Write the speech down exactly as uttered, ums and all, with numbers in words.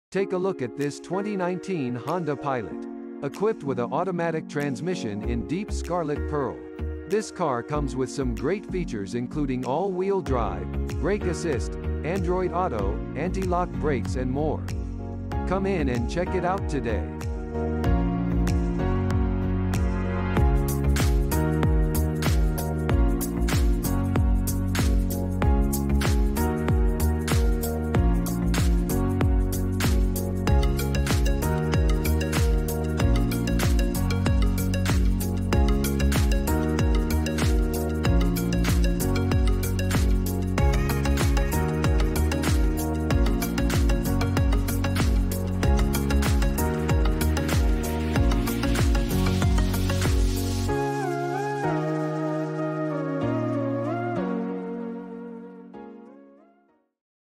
Take a look at this twenty nineteen Honda Pilot. Equipped with an automatic transmission in deep scarlet pearl. This car comes with some great features including all-wheel drive, brake assist, Android Auto, anti-lock brakes and more. Come in and check it out today.